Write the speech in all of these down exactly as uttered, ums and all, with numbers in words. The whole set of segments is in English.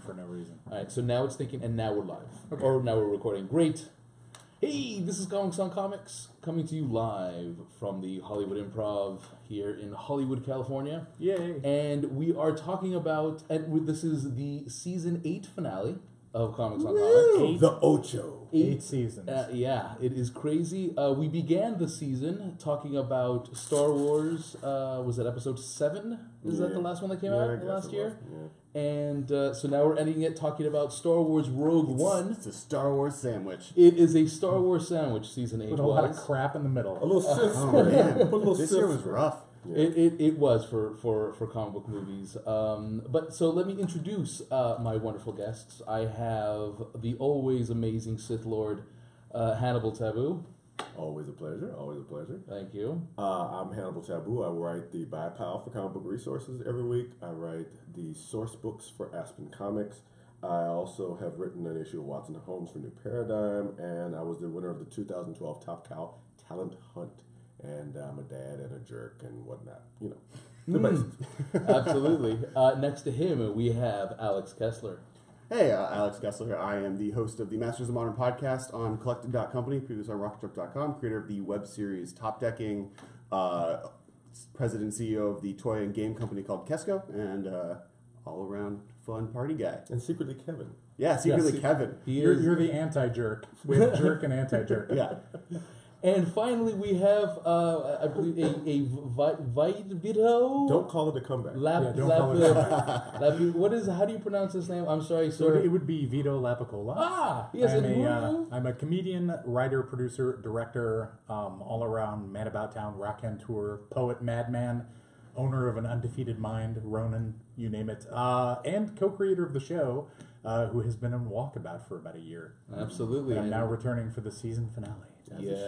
for no reason. All right, so now it's thinking, and now we're live. Okay. Or now we're recording. Great. Hey, this is Comics on Comics, coming to you live from the Hollywood Improv here in Hollywood, California. Yay. And we are talking about, and this is the season eight finale of Comics on Woo! Comics. Eight, the Ocho. Eight, eight seasons. Uh, yeah, it is crazy. Uh, we began the season talking about Star Wars. Uh, was it episode seven? Is yeah. that the last one that came yeah, out last year? Was, yeah. And uh, so now we're ending it talking about Star Wars Rogue it's, One. It's a Star Wars sandwich. It is a Star Wars sandwich, season eight. With a was. lot of crap in the middle. A little sis. Uh, oh, man. Put a little this year was rough. Yeah. It, it it was for, for, for comic book movies. Um, but so let me introduce uh, my wonderful guests. I have the always amazing Sith Lord, uh, Hannibal Taboo. Always a pleasure. Always a pleasure. Thank you. Uh, I'm Hannibal Taboo. I write the Buy Pal for Comic Book Resources every week. I write the source books for Aspen Comics. I also have written an issue of Watson and Holmes for New Paradigm, and I was the winner of the two thousand twelve Top Cow Talent Hunt. And I'm a dad and a jerk and whatnot. You know, the Mm. basics. Absolutely. Uh, next to him, we have Alex Kessler. Hey, uh, Alex Kessler. I am the host of the Masters of Modern podcast on Collected dot company, previously on rocket truck dot com, creator of the web series Top Decking, uh, president and C E O of the toy and game company called Kesco, and uh, all-around fun party guy. And secretly Kevin. Yeah, secretly Yes, Kevin. He You're, is. you're the anti-jerk. We have jerk and anti-jerk. Yeah. And finally, we have, uh, I believe, a, a vi- vi- VITO. Don't call it a comeback. Lap, Yeah, don't lap, call it a lap, what is? How do you pronounce his name? I'm sorry, So sir. it would be VITO LAPICCOLA. Ah, yes, I'm and a, uh, who- I'm a comedian, writer, producer, director, um, all around man about town, rock and tour, poet, madman, owner of an undefeated mind, Ronan, you name it, uh, and co-creator of the show, uh, who has been on Walkabout for about a year. Absolutely. I'm and- now returning for the season finale. Yes,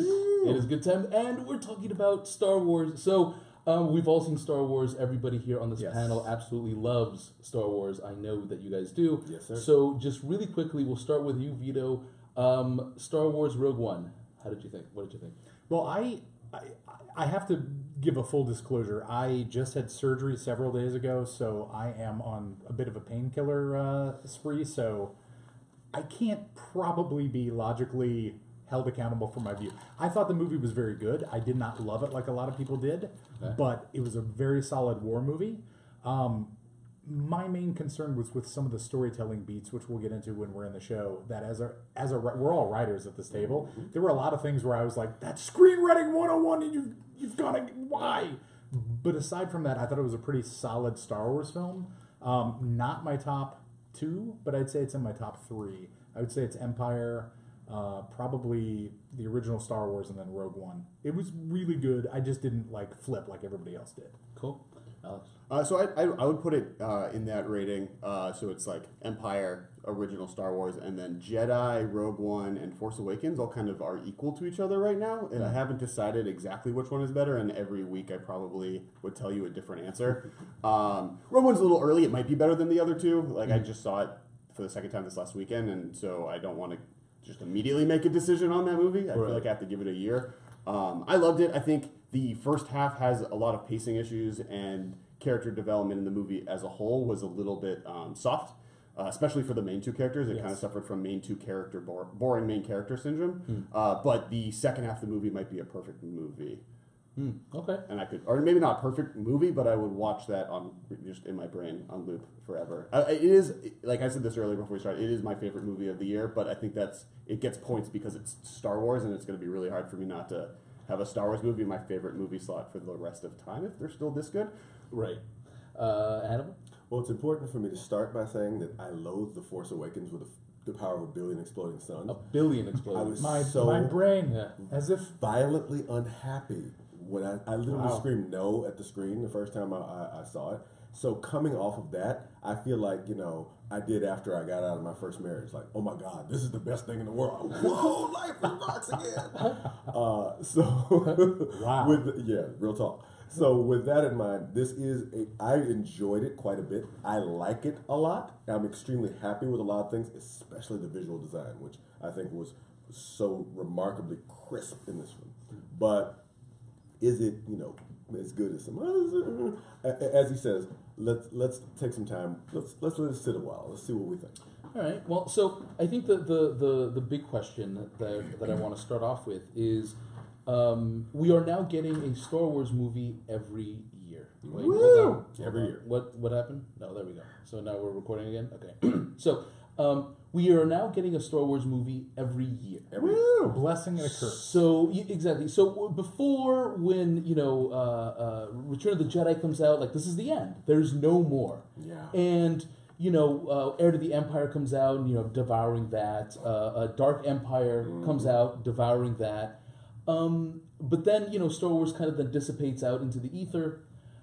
it is good time, and we're talking about Star Wars. So um, we've all seen Star Wars. Everybody here on this Yes. panel absolutely loves Star Wars. I know that you guys do. Yes, sir. So just really quickly, we'll start with you, Vito. Um, Star Wars Rogue One. How did you think? What did you think? Well, I, I I have to give a full disclosure. I just had surgery several days ago, so I am on a bit of a painkiller uh, spree. So I can't probably be logically held accountable for my view. I thought the movie was very good. I did not love it like a lot of people did, Okay. but it was a very solid war movie. Um, my main concern was with some of the storytelling beats, which we'll get into when we're in the show. That as a as a we're all writers at this table. Mm-hmm. There were a lot of things where I was like, "That's screenwriting one oh one, and you you've got to why." But aside from that, I thought it was a pretty solid Star Wars film. Um, not my top two, but I'd say it's in my top three. I would say it's Empire, uh, probably the original Star Wars, and then Rogue One. It was really good. I just didn't like flip like everybody else did. Cool, Alex. Uh, so I, I, I would put it uh, in that rating. Uh, so it's like Empire, original Star Wars, and then Jedi, Rogue One, and Force Awakens all kind of are equal to each other right now. And I haven't decided exactly which one is better. And every week I probably would tell you a different answer. Um, Rogue One's a little early. It might be better than the other two. Like I just saw it for the second time this last weekend, and so I don't want to just immediately make a decision on that movie. I Right. feel like I have to give it a year. Um, I loved it. I think the first half has a lot of pacing issues, and character development in the movie as a whole was a little bit um, soft, uh, especially for the main two characters. It Yes. kind of suffered from main two character bore, boring main character syndrome. Hmm. Uh, but the second half of the movie might be a perfect movie, Hmm. Okay. and I could, or maybe not a perfect movie, but I would watch that on just in my brain on loop forever. Uh, it is, like I said this earlier before we started, it is my favorite movie of the year. But I think that's it gets points because it's Star Wars, and it's going to be really hard for me not to have a Star Wars movie in my favorite movie slot for the rest of time if they're still this good. Right. Uh, Hannibal. Well, it's important for me to start by saying that I loathe The Force Awakens with the, the power of a billion exploding suns. A billion I explosions. was My so my brain, Yeah. as if violently unhappy when I, I literally Wow. screamed no at the screen the first time I, I, I saw it. So coming off of that, I feel like, you know, I did after I got out of my first marriage. Like, oh my God, this is the best thing in the world. Whoa, life rocks again. Uh, so, Wow. with yeah, real talk. So with that in mind, this is a, I enjoyed it quite a bit. I like it a lot. I'm extremely happy with a lot of things, especially the visual design, which I think was so remarkably crisp in this one. But is it, you know, as good as some others? As he says, let's let's take some time. Let's let's let it sit a while. Let's see what we think. All right. Well, so I think the the the, the big question that that I want to start off with is, um, we are now getting a Star Wars movie every year. Wait, Woo! hold on. Every year. What what happened? No, there we go. So now we're recording again. Okay. so um, we are now getting a Star Wars movie every year. Every A blessing and a curse. So y- exactly. So before, when you know, uh, uh, Return of the Jedi comes out, like this is the end. There's no more. Yeah. And you know, uh, Heir to the Empire comes out, and you know, devouring that. Uh, uh, Dark Empire Mm-hmm. comes out, devouring that. Um, but then you know, Star Wars kind of then dissipates out into the ether.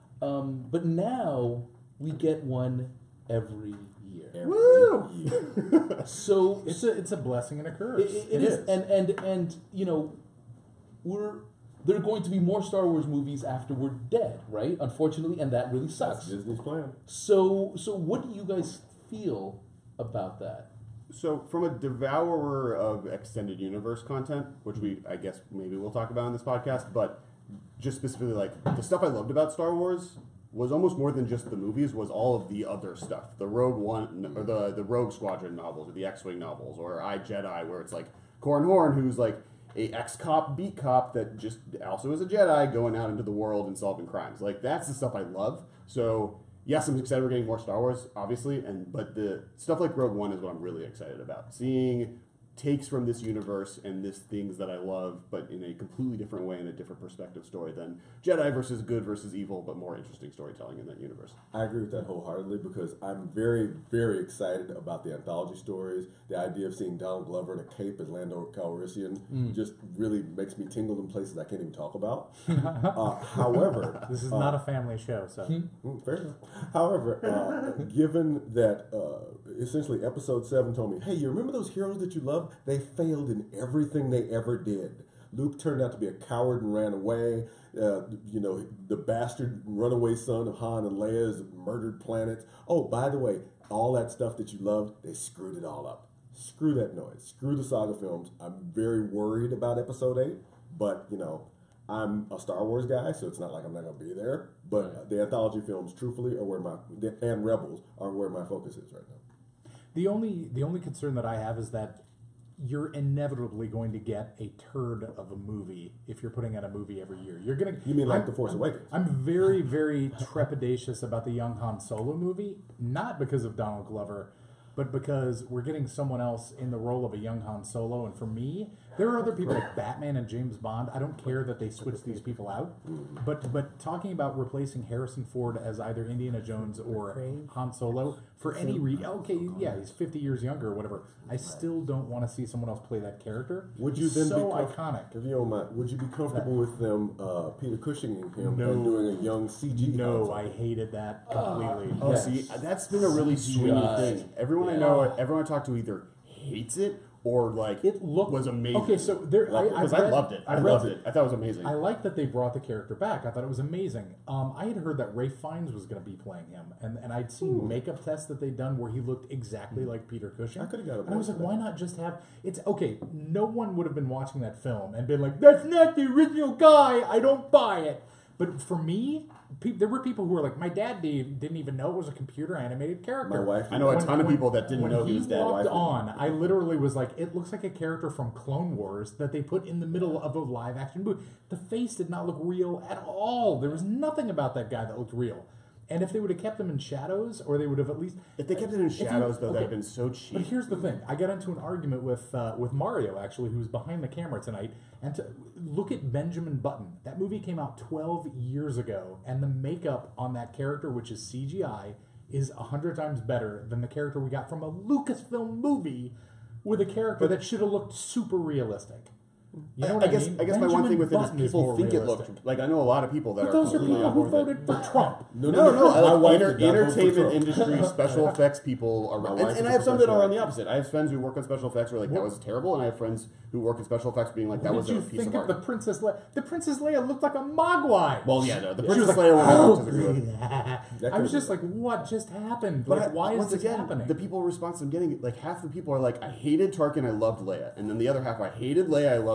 Um, but now we get one every year. Every Woo! year. So It's a it's a blessing and a curse. it, it is. and and and you know, we're there are going to be more Star Wars movies after we're dead, right? Unfortunately, and that really That's sucks. Disney's plan. So so what do you guys feel about that? So, from a devourer of extended universe content, which we, I guess, maybe we'll talk about in this podcast, but just specifically, like, the stuff I loved about Star Wars was almost more than just the movies, was all of the other stuff. The Rogue One, or the, the Rogue Squadron novels, or the X-Wing novels, or I, Jedi, where it's like Corran Horn, who's like a ex-cop, beat cop that just also is a Jedi going out into the world and solving crimes. Like, that's the stuff I love. So, yes, I'm excited we're getting more Star Wars, obviously, and but the stuff like Rogue One is what I'm really excited about. Seeing takes from this universe and this things that I love, but in a completely different way, in a different perspective story than Jedi versus good versus evil, but more interesting storytelling in that universe. I agree with that wholeheartedly because I'm very, very excited about the anthology stories. The idea of seeing Donald Glover in a cape as Lando Calrissian just really makes me tingle in places I can't even talk about. uh, however, This is uh, not a family show, so Mm, fair enough. However, uh, given that uh, essentially episode seven told me, hey, you remember those heroes that you loved? They failed in everything they ever did. Luke turned out to be a coward and ran away. Uh, you know, the bastard runaway son of Han and Leia's murdered planets. Oh, by the way, all that stuff that you loved, they screwed it all up. Screw that noise. Screw the saga films. I'm very worried about episode eight, but, you know, I'm a Star Wars guy, so it's not like I'm not going to be there. But Right. the anthology films, truthfully, are where my and Rebels are where my focus is right now. the only the only concern that I have is that you're inevitably going to get a turd of a movie if you're putting out a movie every year. You're gonna. You mean like I'm- The Force Awakens? I'm very, very trepidatious about the young Han Solo movie, not because of Donald Glover, but because we're getting someone else in the role of a young Han Solo. And for me, there are other people like Batman and James Bond. I don't care that they switch these people out, but but talking about replacing Harrison Ford as either Indiana Jones or Han Solo for any reason, okay, yeah, he's fifty years younger or whatever. I still don't want to see someone else play that character. Would you He's then so be comf- iconic? If you don't mind, would you be comfortable with them, uh, Peter Cushinging him No. and doing a young C G? No, Han I Solo? hated that completely. Oh, Yes. see, that's been a really swingy God. thing. Everyone I know, everyone I talk to either hates it or like It looked was amazing. Okay, so there, I, Because I, I, read- loved it. I, read- loved it. I thought it was amazing. I like that they brought the character back. I thought it was amazing. Um, I had heard that Ralph Fiennes was going to be playing him, and, and I'd seen makeup tests that they'd done where he looked exactly like Peter Cushing. I could've got And I was aboard like, with why not just have? It's okay. No one would have been watching that film and been like, "That's not the original guy. I don't buy it." But for me, pe- there were people who were like, "My dad did, didn't even know it was a computer animated character." My wife. I know a When- ton of when- people that didn't when know he was dead. walked Wife- on, I literally was like, it looks like a character from Clone Wars that they put in the middle of a live action movie. The face did not look real at all. There was nothing about that guy that looked real. And if they would have kept him in shadows, or they would have at least If they kept it in If you- shadows, though, okay. that'd been so cheap. But here's the thing: I got into an argument with uh, with Mario actually, who's behind the camera tonight. And to look at Benjamin Button, that movie came out twelve years ago, and the makeup on that character, which is C G I, is a hundred times better than the character we got from a Lucasfilm movie with a character that should have looked super realistic. You know what I I guess mean? I guess my one Benjamin thing with it is Button people more think it realistic. looked like I know a lot of people that But are those are completely people on who board with it. voted for Trump. No, no, no. I My like wife enter, did not vote for entertainment Trump. industry, special effects people are, My and, wife and is I a have some that are on the professional opposite. I have friends who work on special effects who are like, that was terrible, and I have friends who work in special effects being like, that What was did a you piece think of of the art. Princess Leia? The Princess Leia looked like a Mogwai. Well, yeah, no, the She Princess was like, Leia one I "Oh, don't disagree with. I was just like, what just happened? But Like, I- why is once this again, happening? the people response I'm getting, like half the people are like, I hated Tarkin, I loved Leia, and then the other half, I hated Leia, I loved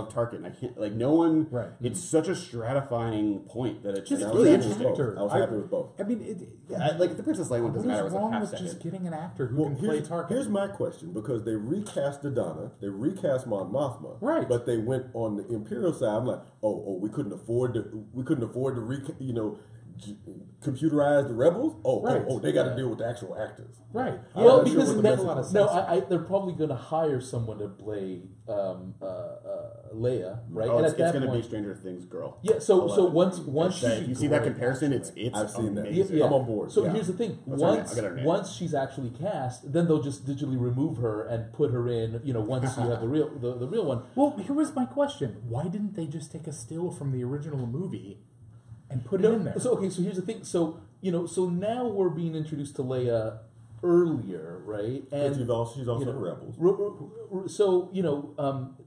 love Tarkin. I can't like no one. Right. It's such a stratifying point that it's Just it's I was really happy with interesting. both. I was happy with both. I mean, it, Yeah, I- like the Princess Leia one doesn't what matter. It is was like wrong half with second. just getting an actor who Well, can play here's, Tarkin? here's my question, because they recast Donna, they recast Mon Mothma, Right. But they went on the Imperial side. I'm like, oh, oh, we couldn't afford to, we couldn't afford to, re, you know, j- computerize the rebels. Oh, Right. oh, oh, they got to deal with the actual actors. Right. I'm Well, not sure because what the that, message a lot of was. no, sense. I, I, they're probably going to hire someone to play um, uh, uh, Leia, right? Oh, and it's, at it's that going to be point, Stranger Things girl. yeah. So, so Eleven. once once That- she you see that great, comparison, it's actually. it's I've seen that. amazing. Yeah. I'm on board. So Yeah. here's the thing: What's her name? once I got her name. once she's actually cast, then they'll just digitally remove her and put her in. You know, once you have the real the, the real one. Well, here was my question: why didn't they just take a still from the original movie and put it in there? So okay, so here's the thing. So you know, so now we're being introduced to Leia earlier, right? But you've also, she's also you know, in Rebels. r- r- r- so you know, um,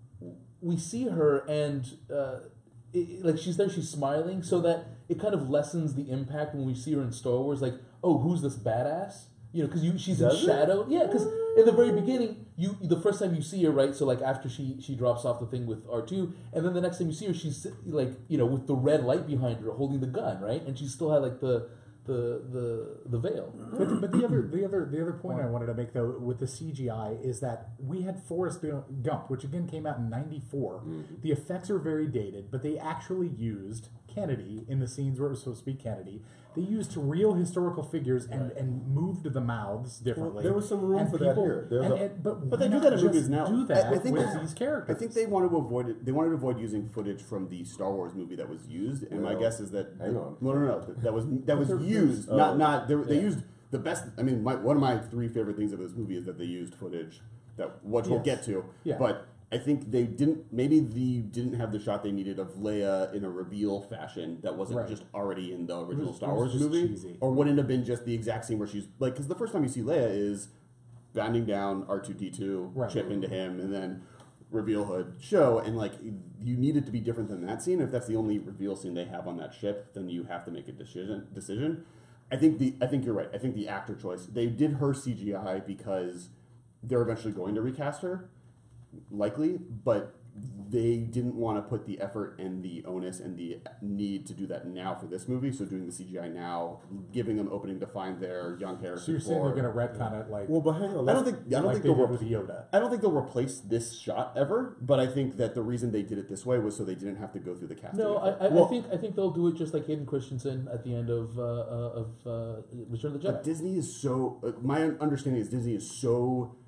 we see her and uh, it, like she's there, she's smiling, so that it kind of lessens the impact when we see her in Star Wars. Like, oh, who's this badass? You know, because you she's Does in it? shadow. Yeah, because in the very beginning, you the first time you see her, right? So like after she she drops off the thing with R two, and then the next time you see her, she's like you know with the red light behind her, holding the gun, right? And she still had like the the the the veil. But, the, but the other the other the other point I wanted to make though with the C G I is that we had Forrest Gump, which again came out in ninety-four. Mm-hmm. The effects are very dated, but they actually used Kennedy in the scenes where it was supposed to be Kennedy. They used real historical figures and, and moved the mouths differently. Well, there was some room And for that here. There's and, a- and- but But they why do not that in just movies now. Do that I- I think with that- these characters. I think they wanted to avoid it. They wanted to avoid using footage from the Star Wars movie that was used, and my Well, guess is that hang the- on. no, no, no, that- that was that was There- used. there's- Not oh, not they, they yeah. used the best. I mean, my, one of my three favorite things of this movie is that they used footage that which we'll Yes. get to. Yeah. But I think they didn't. Maybe they didn't have the shot they needed of Leia in a reveal fashion that wasn't Right. just already in the original was- Star it was Wars just movie, cheesy. or wouldn't have been just the exact scene where she's like, because the first time you see Leia is bounding down R two D two, Right. chip into him, and then reveal hood show, and like you need it to be different than that scene. If that's the only reveal scene they have on that ship, then you have to make a decision. Decision. I think the I think you're right. I think the actor choice, they did her C G I because they're eventually going to recast her, likely, but they didn't want to put the effort and the onus and the need to do that now for this movie. So doing the C G I now, giving them opening to find their young characters. so you're saying for- they're going to retcon it like Well, but hang on. I let's- don't think I don't like think they they'll did with repl- Yoda. I don't think they'll replace this shot ever, but I think that the reason they did it this way was so they didn't have to go through the casting. No, I, effort. I, Well- I think I think they'll do it just like Hayden Christensen at the end of uh, uh, of uh, Return of the Jedi. But Disney is so. Uh, my understanding is Disney is so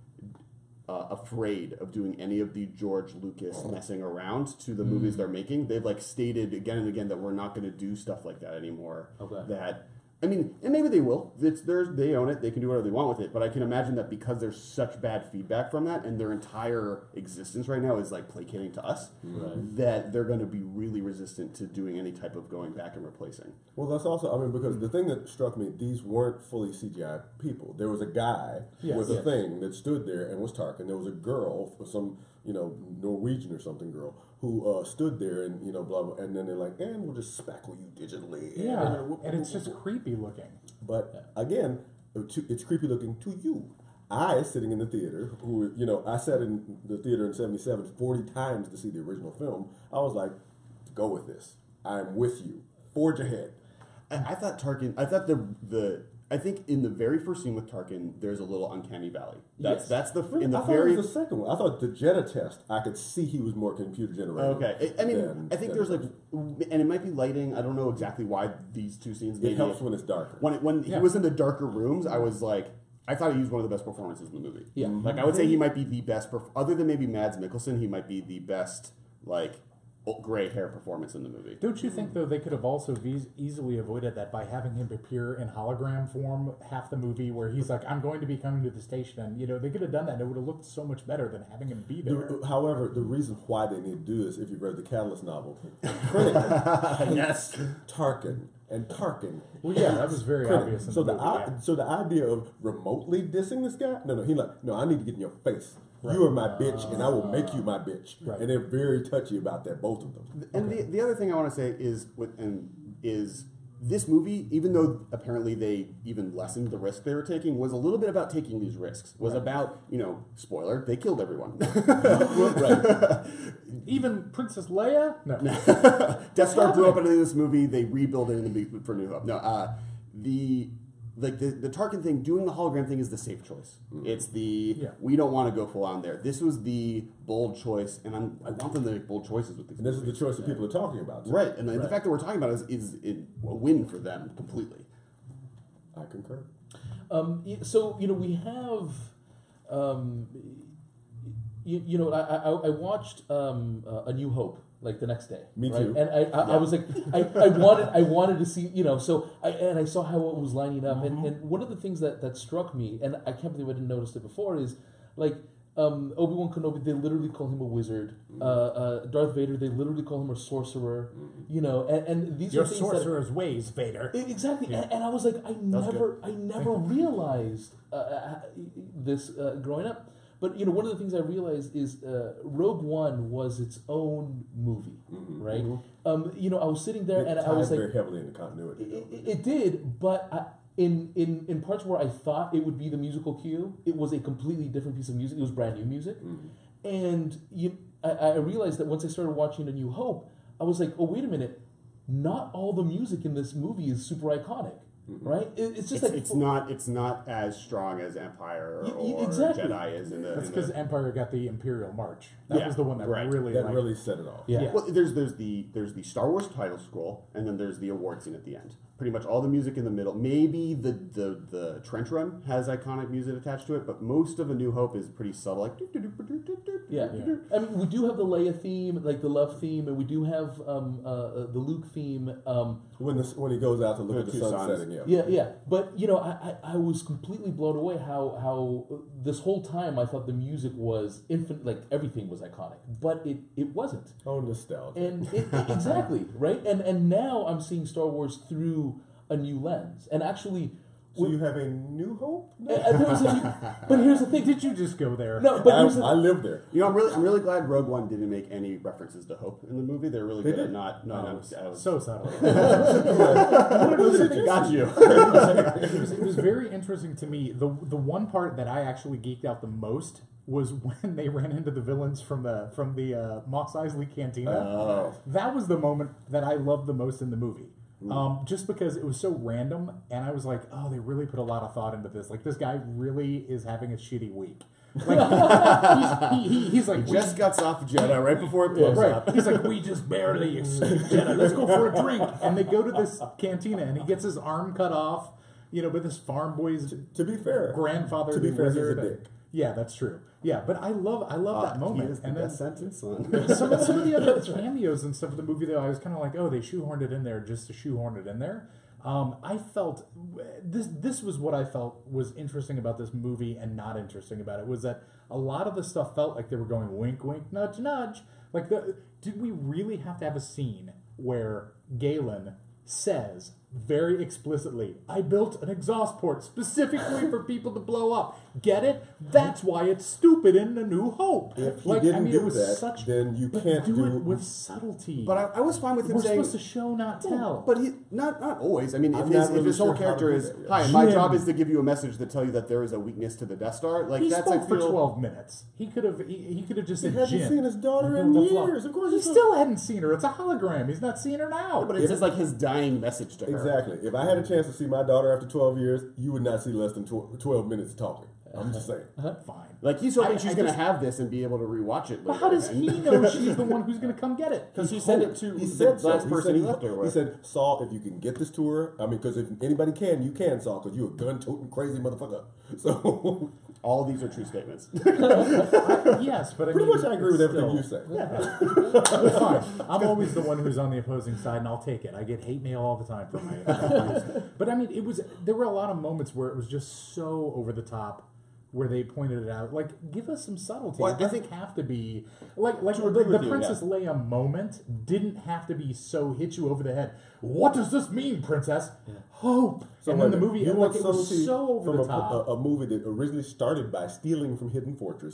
uh, afraid of doing any of the George Lucas messing around to the movies they're making. They've like stated again and again that we're not going to do stuff like that anymore. Okay. That. I mean, and maybe they will. It's theirs. They own it. They can do whatever they want with it. But I can imagine that because there's such bad feedback from that, and their entire existence right now is like placating to us, Right. that they're going to be really resistant to doing any type of going back and replacing. Well, that's also, I mean, because the thing that struck me, these weren't fully C G I people. There was a guy Yes. with a Yes. thing that stood there and was Tarkin. There was a girl, some, you know, Norwegian or something girl, who uh, stood there and, you know, blah, blah, and then they're like, and we'll just spackle you digitally. yeah, And, and it's just creepy looking. But again, it's creepy looking to you. I, sitting in the theater, who, you know, I sat in the theater in seventy-seven forty times to see the original film. I was like, go with this. I'm with you. Forge ahead. I, I thought Tarkin. I thought the the. I think in the very first scene with Tarkin, there's a little uncanny valley. That's Yes. that's the in the I thought very. it was the second one. I thought the Jetta test, I could see he was more computer generated. Okay, I I mean, than- I think than there's the like, first. and it might be lighting. I don't know exactly why these two scenes. It maybe helps when it's darker. when it, when Yeah. he was in the darker rooms. I was like, I thought he was one of the best performances in the movie. Yeah. Like I would say he might be the best, perf- other than maybe Mads Mikkelsen, he might be the best like gray hair performance in the movie. Don't you think, though, they could have also vis- easily avoided that by having him appear in hologram form half the movie where he's like, I'm going to be coming to the station. And, you know, they could have done that and it would have looked so much better than having him be there. The- however, the reason why they need to do this, if you've read the Catalyst novel, critically, Yes. Tarkin and Tarkin. Well, yeah, that was very Critic. obvious in So the the movie, i- yeah. so the idea of remotely dissing this guy, no, no, he like, no, I need to get in your face. You are my bitch, and I will make you my bitch. Right. And they're very touchy about that, both of them. And the, the other thing I want to say is with and is this movie, even though apparently they even lessened the risk they were taking, was a little bit about taking these risks. Was Right. about, you know, spoiler, they killed everyone. Right. Even Princess Leia? No. Death Star blew happening? up into this movie. They rebuild it in the big for New Hope. No, uh, the like the the Tarkin thing, doing the hologram thing is the safe choice. It's the Yeah. we don't want to go full on there. This was the bold choice, and I'm, I want them to make bold choices with these. And this is the movies. choice that people are talking about. too. Right, and the, the Right. fact that we're talking about it is, is it, a win for them completely. I concur. Um, y- so you know we have, um, you, you know I, I, I watched um, uh, A New Hope like the next day. Me right? too. And I, I, I was like I, I wanted I wanted to see you know so I and I saw how it was lining up and, and one of the things that, that struck me and I can't believe I didn't notice it before is like um, Obi-Wan Kenobi, they literally call him a wizard. Uh, uh, Darth Vader, they literally call him a sorcerer. You know, and, and these Your are things sorcerer's ways, Vader. that, exactly. Yeah. And, and I was like, I was never, I never realized uh, uh, this uh, growing up. But you know, one of the things I realized is uh, Rogue One was its own movie, right? Um, you know, I was sitting there It and I tied was like, very heavily into continuity. it, though. it, it did, but I, in, in in parts where I thought it would be the musical cue, it was a completely different piece of music. It was brand new music, and you, I, I realized that once I started watching A New Hope, I was like, oh wait a minute, not all the music in this movie is super iconic, right? It, it's just It's, like it's not it's not as strong as Empire Y- y- or exactly. Jedi is in the. That's in because the- Empire got the Imperial March. That Yeah, was the one that right. really That like, really set it off. yeah. Yeah. Well, there's there's the there's the Star Wars title scroll, and then there's the award scene at the end. Pretty much all the music in the middle. Maybe the the, the trench run has iconic music attached to it, but most of A New Hope is pretty subtle, like. Yeah. Yeah. I mean, we do have the Leia theme, like the love theme, and we do have um, uh, uh, the Luke theme. Um, When the, when he goes out to look The at the two sun suns. setting, yeah. yeah, yeah. But you know, I, I, I was completely blown away how how uh, this whole time I thought the music was infinite, like everything was iconic, but it, it wasn't. Oh, nostalgia. And it, it- exactly right. And and now I'm seeing Star Wars through a new lens, and actually. So you have a new hope? Uh, uh, there was a- but here's the thing. Did you just go there? No, but I, here's the, I live there. You know, I'm really I'm really glad Rogue One didn't make any references to hope in the movie. They're really They good at did. not no, Oh, no, it was I was- so subtle. got you. it, was, it was very interesting to me. The the one part that I actually geeked out the most was when they ran into the villains from the from the uh, Mos Eisley Cantina. Oh. That was the moment that I loved the most in the movie. Um, just because it was so random, and I was like, "Oh, they really put a lot of thought into this. Like, this guy really is having a shitty week. Like, he's, he, he, he's like, we Just got off Jedi right before it blows right. up. He's like, we just barely escaped Jedi. Let's go for a drink." And they go to this cantina, and he gets his arm cut off. You know, with his farm boy's To be fair, grandfather. to be the fair, he's a wizard. dick. Yeah, that's true. Yeah, but I love, I love that Uh, moment. He is the and then best sentence, son. some, of- some of the other cameos and stuff of the movie, though, I was kind of like, oh, they shoehorned it in there just to shoehorn it in there. Um, I felt this. This was what I felt was interesting about this movie and not interesting about it was that a lot of the stuff felt like they were going wink, wink, nudge, nudge. Like, the, did we really have to have a scene where Galen says very explicitly, "I built an exhaust port specifically for people to blow up"? Get it? That's why it's stupid in A New Hope. If he like, didn't I mean, do it was that, such, then you but can't do, do- it with subtlety. But I, I was fine with him We're saying. supposed to show, not tell. But he not not always. I mean, if I'm his, not if really his whole sure how to character do is, that, yeah. "Hi, my Jim. job is to give you a message that tell you that there is a weakness to the Death Star." Like he that's spoke I for feel, twelve minutes. He could have. He, he could have just He said, hasn't "Jim, seen his daughter I in built a flo-" years. Of course he he's not- still hadn't seen her. It's a hologram. He's not seeing her now. But it's just like his dying message to her. Exactly. If I had a chance to see my daughter after twelve years, you would not see less than tw- twelve minutes talking. I'm just saying. Fine. Like he's hoping I- she's I gonna just- have this and be able to rewatch it. But later. how does And- he know she's the one who's going to come get it? Because he said it to He the said so. last He person said, he left her he with. said, "Saul, if you can get this to her, I mean, because if anybody can, you can, Saul, because you're a gun-toting crazy motherfucker." So, All of these are true statements. I- yes, but I pretty mean, much I agree with it's everything still- you say. It's fine. I'm always the one who's on the opposing side, and I'll take it. I get hate mail all the time for my uh, views. But I mean, it was. There were a lot of moments where it was just so over the top, where they pointed it out. Like, give us some subtlety. Well, it I doesn't think- have to be like like To the, agree the with you, Princess Leia moment didn't have to be so hit you over the head. What does this mean, Princess? Hope. So and then wait the a movie, minute. You like, want it was subtlety so over from the a, top. A, a movie that originally started by stealing from Hidden Fortress,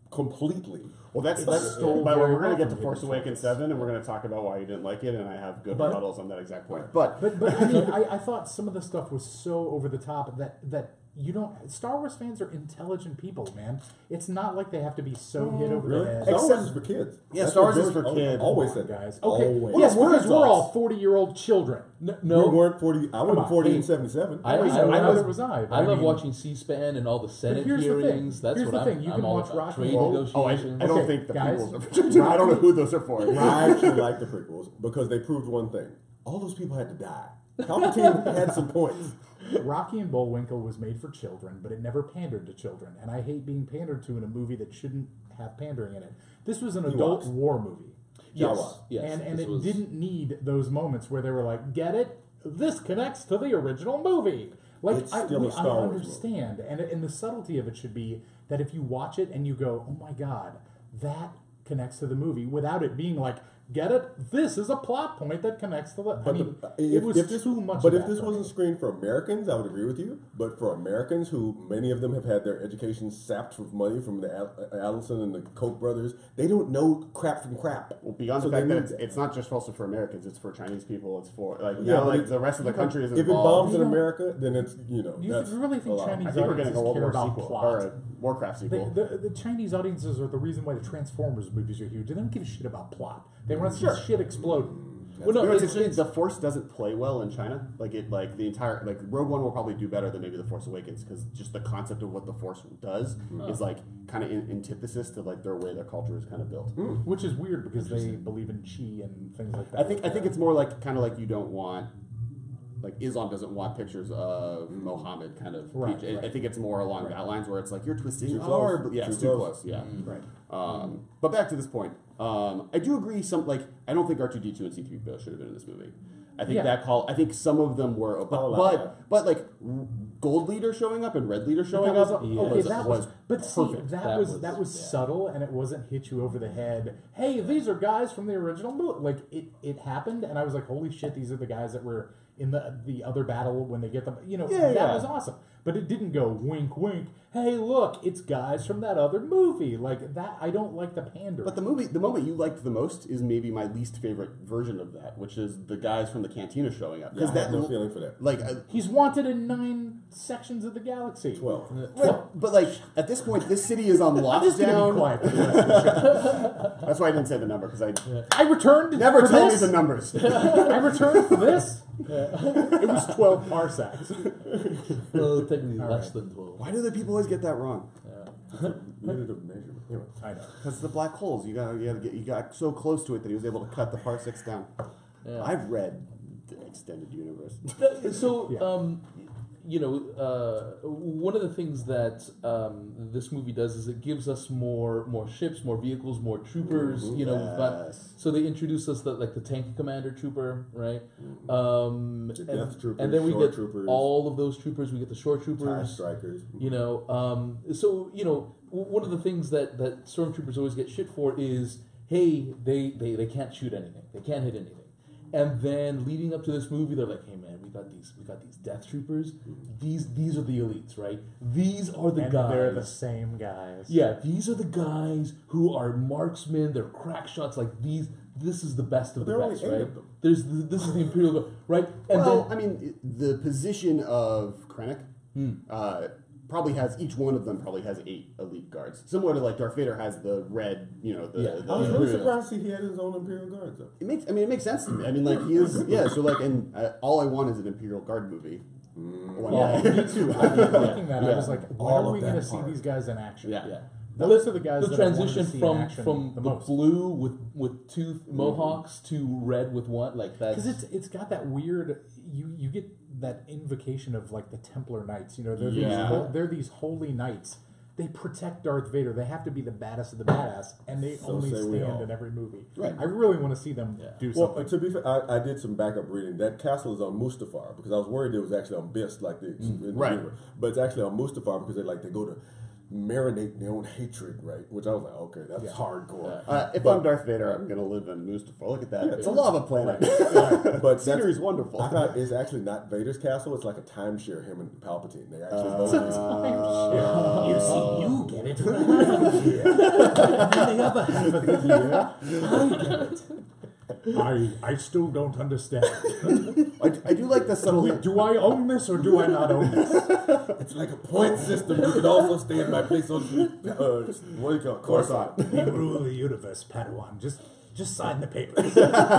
completely. Well, that's It's that's. stole But very we're going well to get to from Force Hidden Awakens Focus. seven, and we're going to talk about why you didn't like it, and I have good But- rebuttals on that exact point. But But but I mean, I, I thought some of the stuff was so over the top that that you don't. Star Wars fans are intelligent people, man. It's not like they have to be so hit over Really? the head. Star Wars Except- is for kids. Yeah, That's Star what Wars is George for al- kids. Always Come on, said that. guys. Okay, Always. yes, Well, because we're adults. all forty-year-old children. No, We weren't forty. I wasn't on, forty hey. in seventy-seven. I, I, Neither I, neither love, was I. but I love mean, watching C-SPAN and all the Senate here's the thing. hearings. That's Here's what the I'm, thing. You I'm can all watch about. Rocky Trade Horror. oh, I, negotiations. I don't Okay, think the guys. prequels are. I don't know who those are for. I actually like the prequels because they proved one thing: all those people had to die. Palpatine had some points. Rocky and Bullwinkle was made for children, but it never pandered to children. And I hate being pandered to in a movie that shouldn't have pandering in it. This was an adult Ewoks. war movie. Yes, Jawas. yes. and and this it was- didn't need those moments where they were like, get it? This connects to the original movie. Like, It's I, still a we- Star I Wars understand. And, and the subtlety of it should be that if you watch it and you go, oh my God, that connects to the movie, without it being like, get it? This is a plot point that connects to the. I But mean, the, it if, was if this, too much But of if that this for wasn't me. screened for Americans, I would agree with you. But for Americans, who many of them have had their education sapped with money from the Al- Allison and the Koch brothers, they don't know crap from crap. Well, beyond So the fact they that need it's, that. it's not just also for Americans; it's for Chinese people. It's for like Yeah, now, but like it- the rest of the country is If it involved. bombs in You know- America, then it's you know You that's really a think lot. Chinese I think we're audiences getting a World care War about sequel plot? or a Warcraft They, sequel. the, the Chinese audiences are the reason why the Transformers movies are huge. They don't give a shit about plot. They want to see Sure. shit explode. Well, no, You know, it's, it's, it's, it's, the Force doesn't play well in China. Like it, like the entire like Rogue One will probably do better than maybe the Force Awakens because just the concept of what the Force does is like kind of in, antithesis to like their way their culture is kind of built. Which is weird because they believe in chi and things like that. I think I think it's more like kind of like you don't want like Islam doesn't want pictures of Mohammed kind of. Right, peach. I- I right. think it's more along that lines where it's like you're twisting Too our close. yeah, Too it's too close. close. Yeah. right. Um, but back to this point, um, I do agree. Some like I don't think R two D two and C three P O should have been in this movie. I think Yeah. that call. I think some of them were, but I'll allow but, that. but like Gold Leader showing up and Red Leader showing That was, up Yeah. okay, was, that was, was but see, perfect. that, That was, was- that was yeah. subtle, and it wasn't hit you over the head. Hey, these are guys from the original movie. Like it, it happened, and I was like, holy shit, these are the guys that were in the the other battle when they get them. You know, Yeah, that yeah. was awesome. But it didn't go wink, wink. Hey, look, it's guys from that other movie. Like that, I don't like the pander. But the movie, the moment you liked the most is maybe my least favorite version of that, which is the guys from the cantina showing up. Yeah, I that have no feeling for that. like. Uh, He's wanted in nine sections of the galaxy. Twelve. well, but like at this point, this city is on I'm just gonna be lockdown. quiet for the rest of the show. That's why I didn't say the number because I I returned. never for tell this. me the numbers. I returned for this. It was twelve parsecs. well, technically All less right. than twelve. Why do the people always get that wrong? Unit of measurement. Anyway. I know. Because the black holes, you got, you got to get, you got so close to it that he was able to cut the parsecs down. Yeah. I've read the extended universe. So, Yeah. um, you know, uh, one of the things that um, this movie does is it gives us more more ships, more vehicles, more troopers. You know, we've got Yes. so they introduce us the, like the tank commander trooper, right? Um, The and, death troopers, and then we shore get troopers. all of those troopers. We get the shore Tie troopers. strikers. You know, um, so you know, w- one of the things that that stormtroopers always get shit for is, hey, they, they they can't shoot anything, they can't hit anything, and then leading up to this movie, they're like, hey man, we got these we got these death troopers, these these are the elites, right? These are the And guys. they're the same guys. Yeah, these are the guys who are marksmen. They're crack shots. Like these, this is the best of But the there are best, only eight right? of them. There's the, this is the Imperial Guard, right? And well, then I mean, it- the position of Krennic uh, probably has each one of them probably has eight elite guards, similar to like Darth Vader has the red, you know, the. Yeah. the I was really Imperial- surprised to see he had his own Imperial Guards though. It makes, I mean, it makes sense to me. I mean, like he is, yeah. So like, and uh, all I want is an Imperial Guard movie. One Yeah, day. me too. I keep thinking that. I Yeah. was like, when All are of we that going to see part. these guys in action? Yeah. yeah. Those are the guys the that I wanted transition to see in from action from the the most. blue with with two mohawks to red with one, like that. Because it's it's got that weird. You you get that invocation of like the Templar Knights. You know, they're Yeah. these ho- they're these holy knights. They protect Darth Vader. They have to be the baddest of the badass, and they So only say we stand all. in every movie. Right. I really want to see them Yeah. do Well, something. uh, to be fair, I, I did some backup reading. That castle is on Mustafar because I was worried it was actually on Bist, like the, in the Right. river. But it's actually on Mustafar because they like they go to marinate in their own hatred, right? Which I was like, okay, that's Yeah. hardcore. Uh, if But- I'm Darth Vader, I'm gonna live in Mustafar. Look at that. Yeah, it's a yeah. lava planet. But Scenery's that's- wonderful. I thought it's actually not Vader's castle. It's like a timeshare. Him and Palpatine. They actually Uh, both. you see, you get it. year. And then the other half of the year, I get it. I, I still don't understand. I, I do like the subtle. Do, do I own this or do I not own this? It's like a point system. You can also stay in my place on uh, what do you call it? Coruscant. You rule the universe, Padawan. Just, just sign the papers.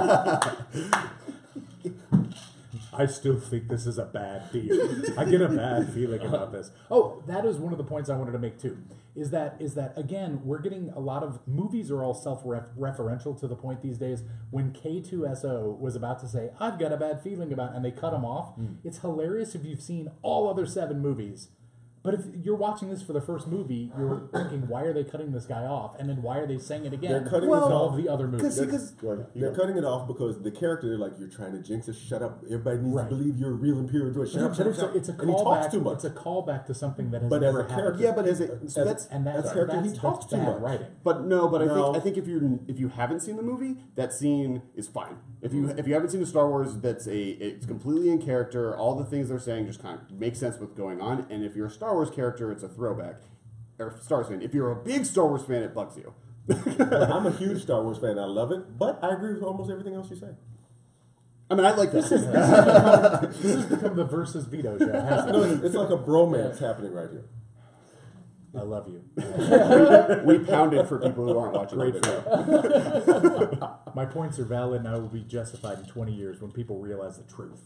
I still think this is a bad deal. I get a bad feeling about this. Oh, that is one of the points I wanted to make too. Is that is that again? We're getting a lot of movies are all self-referential to the point these days. When K two S O was about to say, "I've got a bad feeling about," and they cut him off. Mm. It's hilarious if you've seen all other seven movies. But if you're watching this for the first movie, you're thinking, why are they cutting this guy off? And then why are they saying it again? They're cutting well, it all off. of the other movies. They're, they're cutting it off because the character, they're like, you're trying to jinx us, shut up. Everybody needs right. to believe you're a real Imperial droid. Shut but up, shut up, it's, shut up. A, it's a and he talks callback. too much. It's a callback to something that has but never as a happened. Yeah, but as it, so as, that's and that's, as a character, that's, he talks that's too bad much. writing. But no, but I no. think I think if you if you haven't seen the movie, that scene is fine. If you if you haven't seen the Star Wars, that's a it's completely in character. All the things they're saying just kind of make sense with going on. And if you're a Star Wars character, it's a throwback. Or Star Wars fan. If you're a big Star Wars fan, it bugs you. Well, I'm a huge Star Wars fan. I love it, but I agree with almost everything else you say. I mean, I like that. This has become the versus veto show, hasn't No, it? it's like a bromance happening right here. I love you. We pounded for people who aren't watching. Great video. My points are valid, and I will be justified in twenty years when people realize the truth.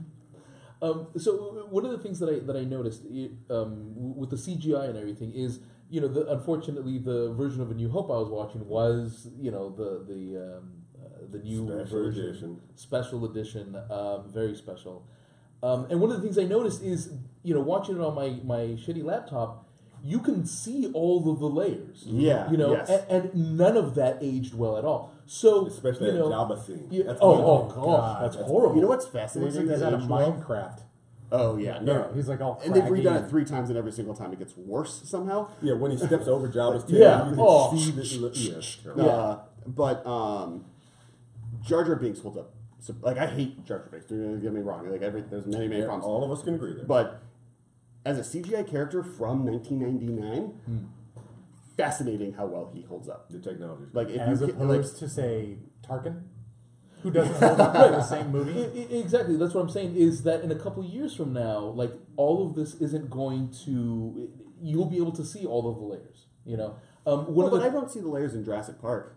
Um, so one of the things that I that I noticed um, with the C G I and everything is, you know, the, unfortunately the version of A New Hope I was watching was, you know, the the um, uh, the new Special version, edition. special edition, um, very special. Um, and one of the things I noticed is, you know, watching it on my my shitty laptop, you can see all of the layers. Yeah, you know, yes. and, and none of that aged well at all. So Especially you that know, Jabba scene. Yeah, That's oh, horrible. oh god, that's horrible. You know what's It looks fascinating? like he's that out of aged well? Minecraft. Oh yeah, no. Yeah, he's like all And they've craggy redone it and- three times, and every single time it gets worse somehow. Yeah, when he steps over Jabba's tail, Yeah. you can Oh. see the yeah, it's terrible. Yeah. Uh, but um, Jar Jar Binks holds up. So, like I hate Jar Jar Binks. Don't get me wrong. Like every, there's many many Yeah, problems. all of us can agree there. But as a C G I character from nineteen ninety-nine, Hmm. fascinating how well he holds up. the technology. Like if As you opposed can, like, to, say, Tarkin, who doesn't hold up in the same movie. I- I- exactly. That's what I'm saying. Is that in a couple of years from now, like all of this isn't going to. You'll be able to see all of the layers. You know. Um, one well, of but the, I don't see the layers in Jurassic Park.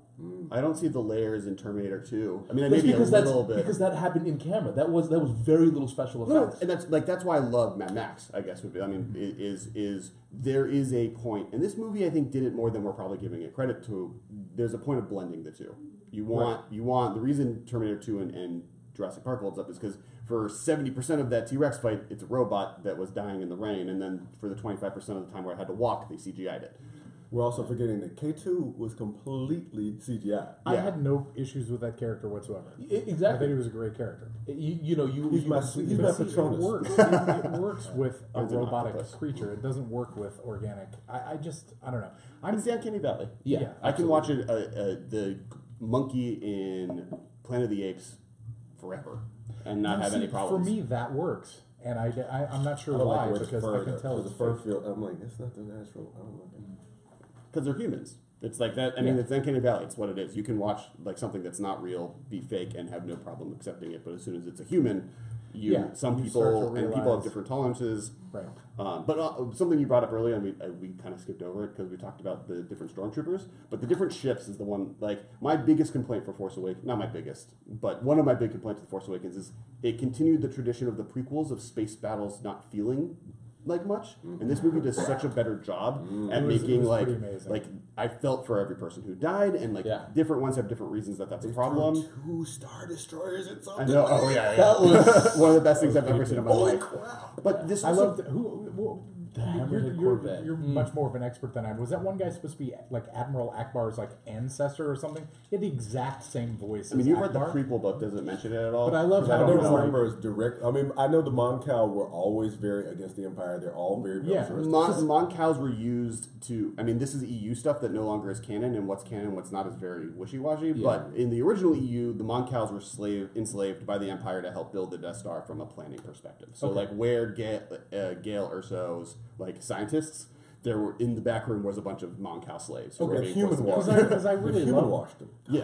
I don't see the layers in Terminator two. I mean, that's maybe a because that's little bit. because that happened in camera. That was that was very little special No, effects. and that's like that's why I love Mad Max. I guess would be. I mean, i- is is there is a point, and this movie I think did it more than we're probably giving it credit to. There's a point of blending the two. You want you want the reason Terminator two and, and Jurassic Park holds up is because for seventy percent of that T-Rex fight, it's a robot that was dying in the rain, and then for the twenty-five percent of the time where it had to walk, they C G I'd it. We're also forgetting that K two was completely C G I. I Yeah. had no issues with that character whatsoever. I- I thought exactly. he was a great character. You, you know you. He's you my- completely- he's But my see, it Patronus. works. It, it works with a Mine's an robotic octopus. creature. It doesn't work with organic. I, I just, I don't know. I'm It's the Uncanny Valley. Yeah, yeah, I can watch it, uh, uh, the monkey in Planet of the Apes forever and not Now, have see, any problems. For me, that works, and I, I am not sure I don't why like the way the because fur, I can tell the it's fur fake. feel. I'm like, that's not the natural. I don't like it. Because they're humans. It's like that. I mean, Yeah. it's Uncanny Valley. It's what it is. You can watch like something that's not real be fake and have no problem accepting it. But as soon as it's a human, you Yeah, some you start to people and people have realize- different tolerances. Right. Um, but uh, something you brought up earlier, and we uh, we kind of skipped over it because we talked about the different stormtroopers. But the different ships is the one. Like my biggest complaint for Force Awakens, not my biggest, but one of my big complaints with Force Awakens is it continued the tradition of the prequels of space battles not feeling like much, and this movie does such a better job at It was- it making was like pretty amazing. like I felt for every person who died, and like Yeah. different ones have different reasons that that's a They problem. threw two Star Destroyers at I something. know. Oh yeah, yeah. That was one of the best things I've ever seen in my Holy life. crap! But this I also, love who. who The you're Hammerhead you're, Corvette. you're Mm. much more of an expert than I am. Was that one guy supposed to be like Admiral Akbar's like ancestor or something? He had the exact same voice. I mean, as you read the Akbar. prequel book. Does it mention it at all? But I love 'Cause I how don't it was like- remember as direct. I mean, I know the Mon Cal were always very against the Empire. They're all very Yeah. militaristic. Mon, Mon Cals were used to. I mean, this is E U stuff that no longer is canon, and what's canon, what's not, is very wishy-washy. Yeah. But in the original E U, the Mon Cals were slave, enslaved by the Empire to help build the Death Star from a planning perspective. So, Okay. like, where Gale, uh, Gale Urso's like scientists, there were in the back room was a bunch of Monk House slaves. Who were Okay, being human forced to washed. go. Because I, 'cause I really human love. washed them. Yeah.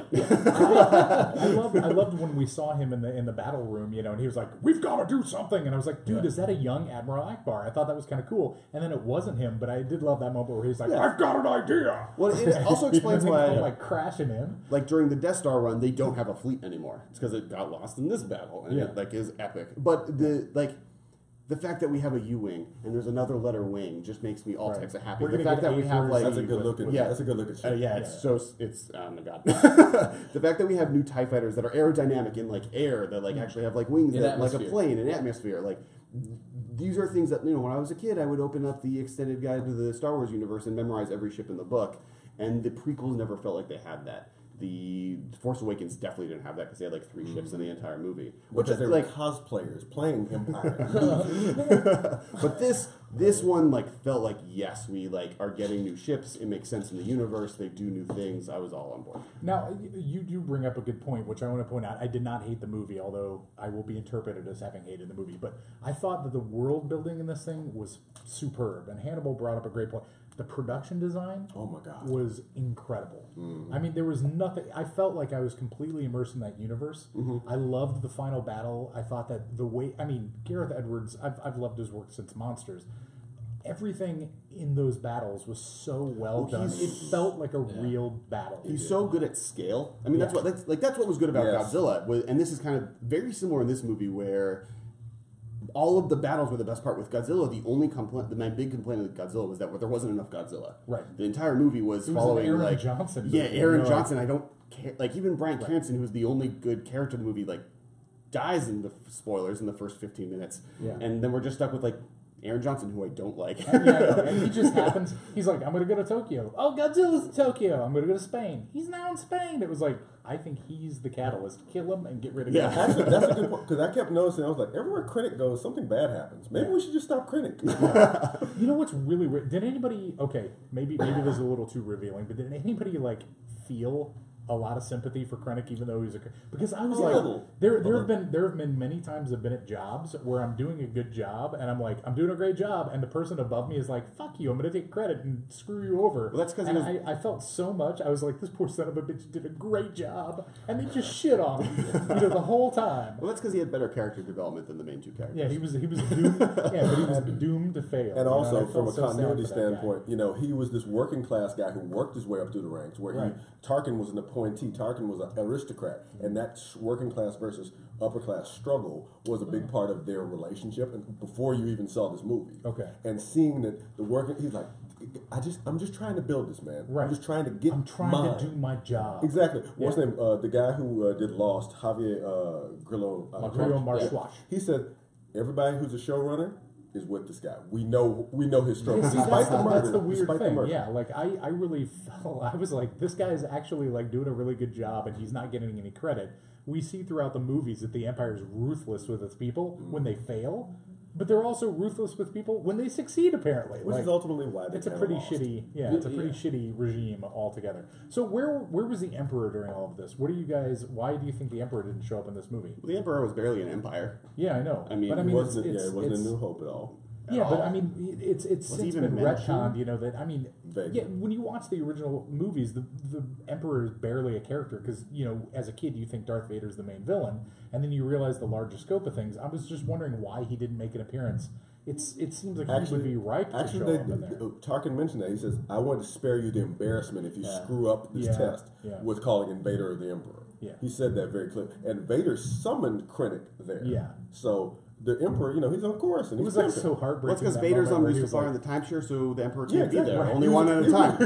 I loved, I loved when we saw him in the in the battle room, you know, and he was like, "We've got to do something," and I was like, "Dude, Yeah. is that a young Admiral Akbar?" I thought that was kind of cool, and then it wasn't him, but I did love that moment where he's like, Yeah. "I've got an idea." Well, it also explains And they why, come, like crashing in. like during the Death Star run, they don't have a fleet anymore. It's because it got lost in this battle, and Yeah. it like is epic. But the like. The fact that we have a U-wing and there's another letter wing just makes me all Right. types of happy. We're the gonna fact get that we A have first. like That's a good with- looking. with- Yeah, that's a good looking Uh, ship. yeah, it's Yeah. so it's oh my god. The fact that we have new TIE fighters that are aerodynamic in like air that like actually have like wings In that like a atmosphere. plane in atmosphere. Like these are things that you know when I was a kid I would open up the extended guide to the Star Wars universe and memorize every ship in the book. And the prequels never felt like they had that. The Force Awakens definitely didn't have that because they had like three ships in the entire movie. Which Because is they were like cosplayers playing Empire. but this this one like felt like yes, we like are getting new ships. It makes sense in the universe. They do new things. I was all on board. Now, y- you do bring up a good point, which I want to point out. I did not hate the movie, although I will be interpreted as having hated the movie. But I thought that the world building in this thing was superb. And Hannibal brought up a great point. The production design Oh my god. was incredible. Mm-hmm. I mean, there was nothing. I felt like I was completely immersed in that universe. Mm-hmm. I loved the final battle. I thought that the way. I mean, Gareth Edwards. I've I've loved his work since Monsters. Everything in those battles was so well Well, done. he's- It felt like a Yeah. real battle. He's so good at scale. I mean, that's Yeah. what that's, like that's what was good about Yes. Godzilla. was- And this is kind of very similar in this movie where all of the battles were the best part with Godzilla. The only complaint, the my big complaint with Godzilla was that there wasn't enough Godzilla. Right. The entire movie was It was an following Aaron like Johnson Yeah, movie, Aaron you know, like- Johnson. I don't care. Like even Bryan Right. Cranston, who's the only good character in the movie, like dies in the f- spoilers in the first fifteen minutes. Yeah. And then we're just stuck with like Aaron Johnson, who I don't like. And, yeah, I know. And he just happens. He's like, I'm going to go to Tokyo. Oh, Godzilla's in Tokyo. I'm going to go to Spain. He's now in Spain. It was like, I think he's the catalyst. Kill him and get rid of Yeah. him. Actually, that's a good point because I kept noticing. I was like, everywhere Krennic goes, something bad happens. Maybe we should just stop Krennic. You know what's really weird? Did anybody? Okay, maybe maybe this is a little too revealing, but did anybody like feel a lot of sympathy for Krennic, even though he's a? Because I was A like, little. there there have been there have been many times I've been at jobs where I'm doing a good job and I'm like, I'm doing a great job, and the person above me is like, fuck you, I'm gonna take credit and screw you over. Well, that's 'cause he and was- I, I felt so much. I was like, this poor son of a bitch did a great job, and they just shit on him, you know, the whole time. Well, that's because he had better character development than the main two characters. Yeah, he was he was doomed. Yeah, but he was doomed to fail. you And know, also, I from felt a so sad continuity for that guy. standpoint, you know, he was this working class guy who worked his way up through the ranks. Where Right. he, Tarkin was an appointee. Tarkin was an aristocrat, and that sh- working class versus upper class struggle was a big part of their relationship. And before you even saw this movie, Okay. and seeing that the working, he's like, I just, I'm just trying to build this, man. Right. I'm just trying to get. I'm trying mine. to do my job. Exactly. What's Yeah. his name? Uh, the guy who uh, did Lost, Javier uh, Grillo. Uh, Mario March- Marchwash. He said, everybody who's a showrunner is with this guy. We know, we know his struggle. Yeah, see, despite that's, the the, murder. that's the weird despite the thing. murder. Yeah, like I, I really felt I was like, this guy is actually like doing a really good job, and he's not getting any credit. We see throughout the movies that the Empire is ruthless with its people when they fail, but they're also ruthless with people when they succeed. Apparently, Which like, is ultimately why they it's a kinda pretty lost. shitty. Yeah, it's a pretty Yeah. shitty regime altogether. So where where was the Emperor during all of this? What do you guys? Why do you think the Emperor didn't show up in this movie? The Emperor was barely an empire. Yeah, I know. I mean, but I It mean, wasn't, it's, yeah, it's, it wasn't it's, a New Hope at all. Yeah, at but all. I mean, it's it's Was since he been even mentioned? retconned. You know that I mean, Vaguely. yeah. When you watch the original movies, the the Emperor is barely a character because you know, as a kid, you think Darth Vader's the main villain, and then you realize the larger scope of things. I was just wondering why he didn't make an appearance. It's it seems like he would be ripe to actually, show they, up in there. uh, Tarkin mentioned that. He says, "I want to spare you the embarrassment if you Yeah. screw up this Yeah, test yeah. with calling in Vader the Emperor." Yeah. He said that very clearly. And Vader summoned Krennic there. Yeah. So the Emperor, you know, he's on course, and It he's was like pimping. so heartbreaking. Well, it's because that Vader's moment on where he Mustafar was in the timeshare, so the Emperor Yeah, can't be exactly. there. Right. Only He one was- at a he time.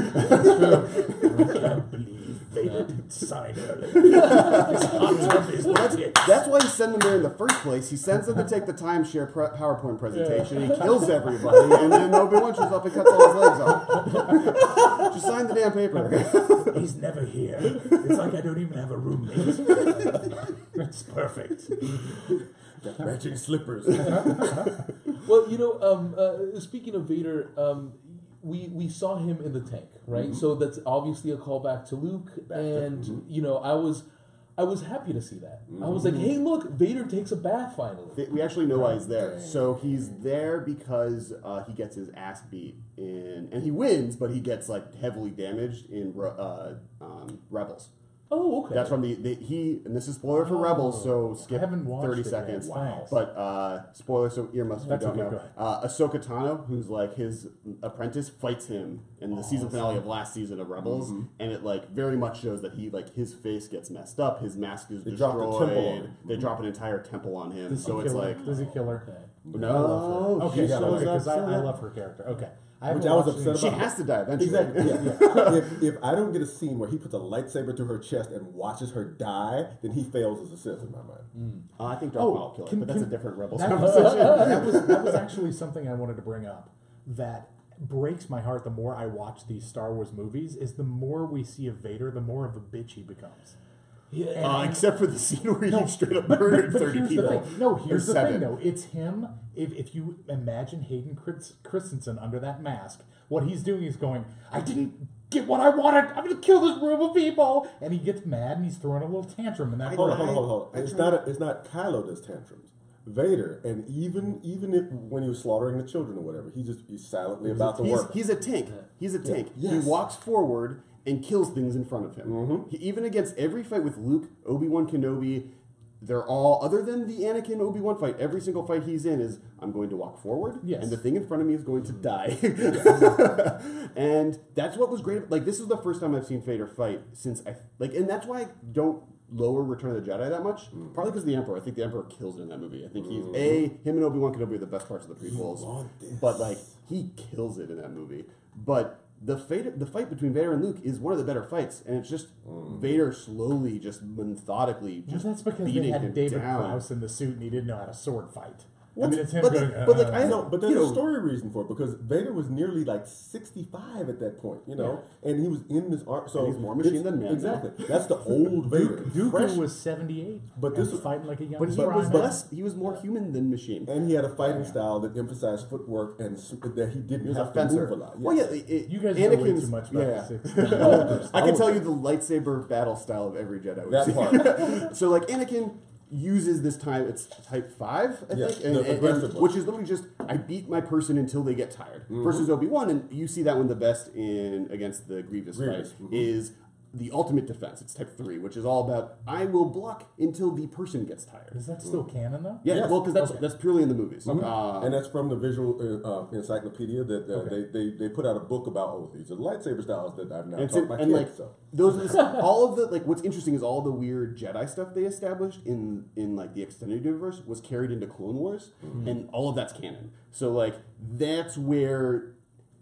like, I can't believe Vader didn't sign early. His hot tub is legit. That's why he sent them there in the first place. He sends them to take the timeshare pre- PowerPoint presentation. He kills everybody, and then Obi-Wan shows up and cuts all his legs off. Just sign the damn paper. He's never here. It's like I don't even have a roommate. It's perfect. Got matching slippers. Well, you know, um, uh, speaking of Vader, um, we we saw him in the tank, right? Mm-hmm. So that's obviously a callback to Luke, and to- you know, I was. I was happy to see that. Mm-hmm. I was like, hey, look, Vader takes a bath finally. We actually know why he's there. So he's there because uh, he gets his ass beat in, and he wins, but he gets like heavily damaged in uh, um, Rebels. Oh, okay. That's from the, the he, and this is spoiler for oh, Rebels, so skip I haven't watched thirty it seconds. Yet. Wow. But uh, spoiler, so earmuffs if you don't okay, know. Uh, Ahsoka Tano, who's like his apprentice, fights him in the oh, season finale of last season of Rebels, mm-hmm. and it like very much shows that he like his face gets messed up, his mask is they destroyed. Drop the temple on him. They mm-hmm. drop an entire temple on him, does so it's her? like does he kill her? Okay. No, okay, so because I, I up. love her character. Okay. I Which I was upset about. She has to die eventually. Exactly. Yeah. yeah. if, if I don't get a scene where he puts a lightsaber through her chest and watches her die, then he fails as a Sith in my mind. Mm. Uh, I think Darth oh, Maul will kill her, can, but that's can, a different Rebels that, conversation. that, was, that was actually something I wanted to bring up that breaks my heart the more I watch these Star Wars movies, is the more we see of Vader, the more of a bitch he becomes. Yeah, uh, except for the scene where no, he straight up but, murdered but, but thirty here's people. The thing. No, here's the seven. thing, though. It's him. If, if you imagine Hayden Chris, Christensen under that mask, what he's doing is going, I didn't get what I wanted. I'm going to kill this group of people. And he gets mad and he's throwing a little tantrum. And that hold on, hold on, hold on, hold on. It's not, a, it's not Kylo does tantrums. Vader, and even even if when he was slaughtering the children or whatever, he just he's silently he's about a, to he's, work. He's a tank. He's a tank. Yeah. Yes. He walks forward and kills things in front of him. Mm-hmm. He, even against every fight with Luke, Obi-Wan Kenobi, they're all, other than the Anakin Obi-Wan fight, every single fight he's in is, I'm going to walk forward, yes. and the thing in front of me is going to die. And that's what was great. Like, this is the first time I've seen Vader fight since, I like, and that's why I don't lower Return of the Jedi that much. Mm. Probably because of the Emperor. I think the Emperor kills it in that movie. I think he's, mm. A, him and Obi-Wan Kenobi are the best parts of the prequels. But, like, he kills it in that movie. But the fight, the fight between Vader and Luke is one of the better fights, and it's just mm. Vader slowly, just methodically, just well, that's because beating they had him David down. Prowse in the suit, and he didn't know how to sword fight. What? I mean, it's him but, going, the, but like, uh, I know, but there's you know, a story reason for it because Vader was nearly like sixty-five at that point, you know, yeah. and he was in this arc. So and he's more machine than man. Exactly, that's the old Vader. Dooku was seventy-eight, but this was fighting like a young. But he was less. He was more human than machine, and he had a fighting yeah. style that emphasized footwork and that he didn't he have a to move a lot. Yeah. Well, yeah, it, you guys know way too much about yeah. this. I can tell you the lightsaber battle style of every Jedi. That part. So, like Anakin uses this time, it's type five, I yes, think, and, and, and, which is literally just, I beat my person until they get tired. Mm-hmm. Versus Obi-Wan, and you see that one the best in against the Grievous, Grievous. fight, Mm-hmm. is the ultimate defense. It's type three, which is all about, I will block until the person gets tired. Is that still mm-hmm. canon, though? Yeah, yes. well, because that's, okay. that's purely in the movies. Mm-hmm. Uh, and that's from the visual uh, encyclopedia that uh, okay. they, they, they put out a book about, oh, these are the lightsaber styles that I've now and taught in, my and kids. Like, so. those are the, all of the, like, what's interesting is all the weird Jedi stuff they established in, in like, the extended universe was carried into Clone Wars, mm-hmm. and all of that's canon. So, like, that's where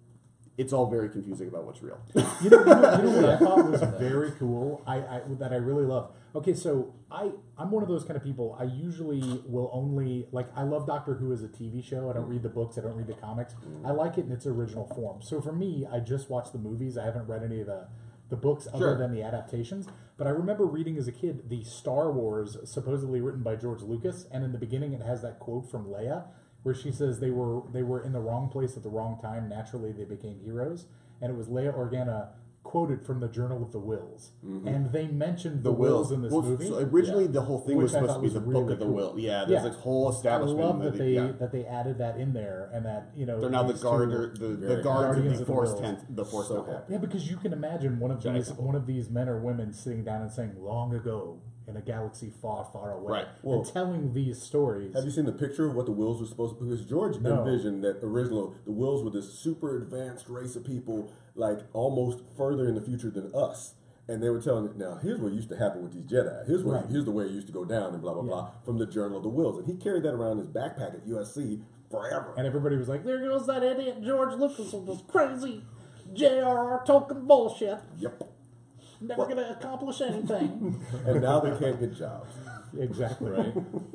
it's all very confusing about what's real. You know, you know, you know what I thought was very cool, I, I that I really love? Okay, so I, I'm one of those kind of people, I usually will only, like, I love Doctor Who as a T V show, I don't read the books, I don't read the comics, I like it in its original form. So for me, I just watch the movies, I haven't read any of the, the books other Sure. than the adaptations, but I remember reading as a kid the Star Wars, supposedly written by George Lucas, and in the beginning it has that quote from Leia, where she says they were they were in the wrong place at the wrong time. Naturally, they became heroes, and it was Leia Organa quoted from the Journal of the Wills, mm-hmm. and they mentioned the, the wills in this well, movie. So originally, yeah. the whole thing Which was supposed to be was the really book of the cool. will. Yeah, there's yeah. this whole establishment. I love that, that they yeah. that they added that in there, and that you know they're now the guard, two, the, the Very guards of the of Force the tent, the Force so Temple. Yeah, because you can imagine one of Jedi these Temple. one of these men or women sitting down and saying, "Long ago." In a galaxy far, far away, right? Well, and telling these stories. Have you seen the picture of what the Wills were supposed to be? Because George no. envisioned that original, the Wills were this super advanced race of people, like almost further in the future than us. And they were telling, now here's what used to happen with these Jedi. Here's what, right. here's the way it used to go down, and blah blah yeah. blah, from the Journal of the Wills. And he carried that around in his backpack at U S C forever. And everybody was like, "There goes that idiot George Lucas with this crazy J R R Tolkien bullshit." Yep. Never well, gonna accomplish anything. And now they can't get jobs. Exactly right.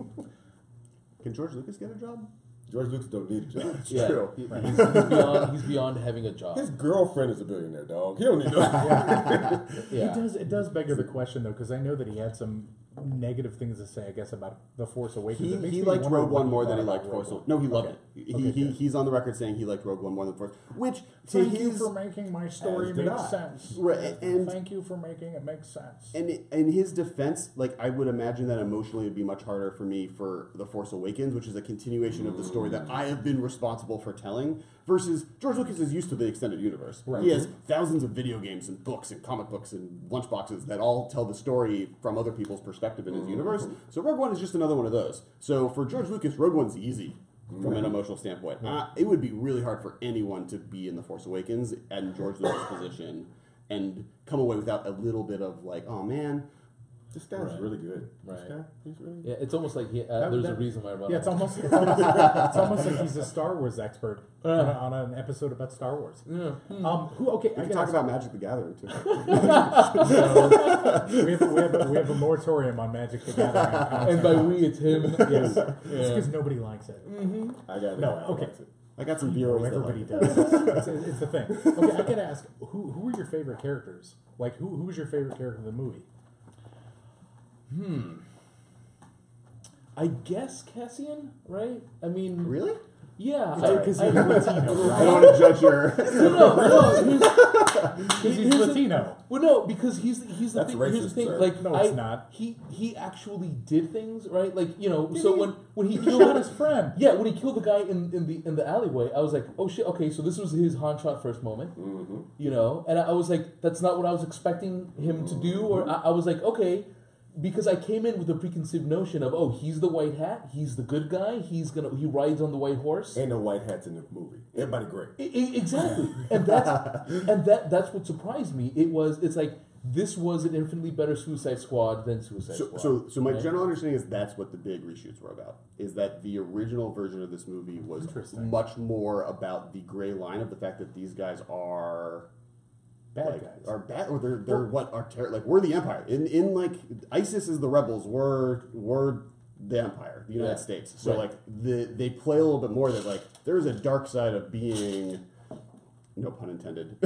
Can George Lucas get a job? George Lucas don't need a job. It's yeah, true. He, he's, he's, beyond, he's beyond having a job. His girlfriend is a billionaire, dog. He don't need no. yeah. yeah. It does. It does beg the question though, because I know that he had some negative things to say, I guess, about The Force Awakens. He, It makes he me liked wonder Rogue what One more thought than he about liked Rogue Force One. Awakens. No, he loved Okay. it. He, Okay, he, good. he's on the record saying he liked Rogue One more than Force. Which, to Thank his... you for making my story As did make I. sense. Right, and- Thank you for making it make sense. And in his defense, like I would imagine that emotionally it'd be much harder for me for The Force Awakens, which is a continuation of the story that I have been responsible for telling, versus George Lucas is used to the extended universe. Right. He has thousands of video games and books and comic books and lunchboxes that all tell the story from other people's perspective in his universe. So Rogue One is just another one of those. So for George Lucas, Rogue One's easy from an emotional standpoint. Uh, it would be really hard for anyone to be in The Force Awakens and George Lucas' position and come away without a little bit of like, oh man, This guy's Right. really good. Right. This guy, he's really Yeah, it's almost like he, uh, That- there's that- a reason why I brought Yeah, it it's up. almost it's almost, it's almost like he's a Star Wars expert on, a, on an episode about Star Wars. Yeah. Um, who? Okay, We I can gotta talk ask- about Magic the Gathering too. we have, we, have, we have a moratorium on Magic the Gathering. And by we, it's him. yes, it's Yeah. because nobody likes it. I got it. No, I okay. liked it. I got some No, viewers that everybody like it. does. It's, it's the thing. Okay, I gotta ask, who who are your favorite characters? Like, who who's your favorite character in the movie? Hmm. I guess Cassian, right? I mean, Really? yeah. Because I, he's I, Latino, I right? don't want to judge your. no, no, no. Here's, Because he's here's the- Latino. well, no, because he's he's the That's thing. Here's the racist, thing. sir. Like, No, I, it's not. He he actually did things, right? Like, you know. Did so he? when when he He killed shot his friend. yeah, when he killed the guy in, in the in the alleyway, I was like, oh shit, okay, so this was his Han shot first moment, Mm-hmm. you know, and I, I was like, that's not what I was expecting him to do, or I, I was like, okay, because I came in with a preconceived notion of, oh, he's the white hat, he's the good guy, he's gonna he rides on the white horse. Ain't no white hats in the movie. Everybody great. I- I- exactly, and that's and that that's what surprised me. It was it's like this was an infinitely better Suicide Squad than Suicide So, Squad. so, so my right? general understanding is that's what the big reshoots were about. Is that the original version of this movie was Interesting. much more about the gray line of the fact that these guys are Bad like, guys. are bad, or they're they're what are ter- like we're the Empire. In in like ISIS is the rebels. We're we're the Empire, the United Yeah. States. So Right. like the they play a little bit more that like there is a dark side of being, no pun intended,